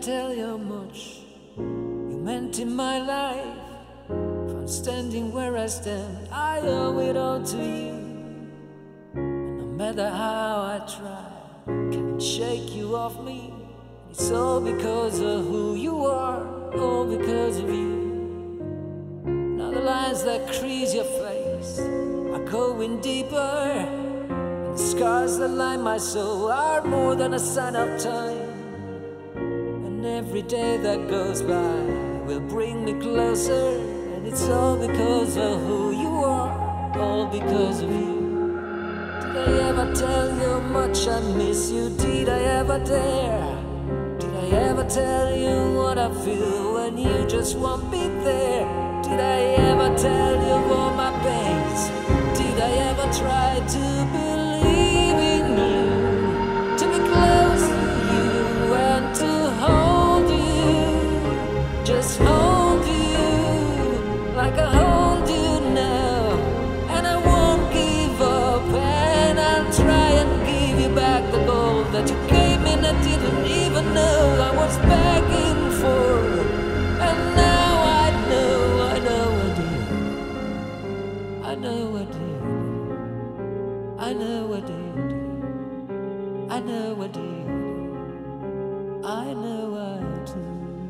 tell you how much you meant in my life. If I'm standing where I stand, I owe it all to you. And no matter how I try, can't shake you off me. It's all because of who you are, all because of you. Now the lines that crease your face are going deeper, and the scars that line my soul are more than a sign of time. And every day that goes by will bring me closer, and it's all because of who you are, all because of you. Did I ever tell you how much I miss you? Did I ever dare? Did I ever tell you what I feel when you just won't be there? Did I ever tell you all my pains? Did I ever try to believe in you, to be close to you and to hold you, just hold you like I hold you now? And I won't give up, and I'll try and give you back the gold that you gave me and I didn't even know I was begging for. And now I know I did. I know I did. I know I did. I know I did. I know I do.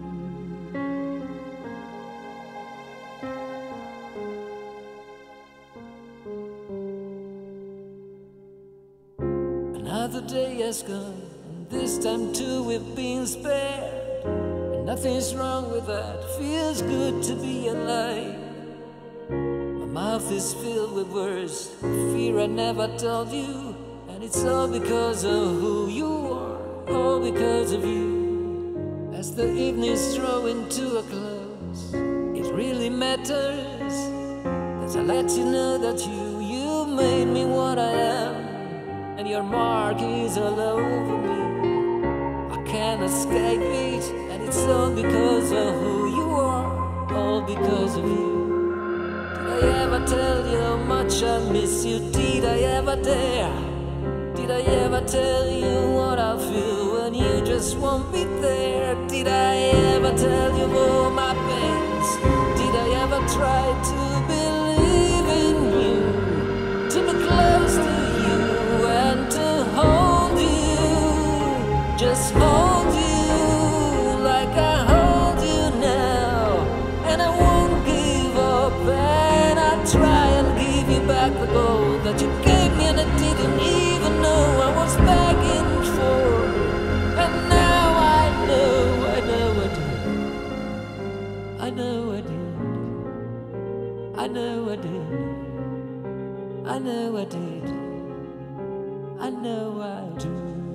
Another day has gone, and this time too we've been spared. And nothing's wrong with that, feels good to be alive. My mouth is filled with words, fear I never told you. And it's all because of who you are, all because of you. As the evening's drawing to a close, it really matters that I let you know that you made me what I am. And your mark is all over me, I can't escape it. And it's all because of who you are, all because of you. Did I ever tell you how much I miss you? Did I ever dare? Did I ever tell you what I feel when you just won't be there? Did I ever tell you all my pains? Did I ever try to believe in you, to be close to you and to hold you, just hold you like I hold you now? And I won't give up, and I'll try and give you back the gold that you gave me and I didn't even know I was begging for. And now I know I did. I know I did. I know I did. I know I did. I know I do.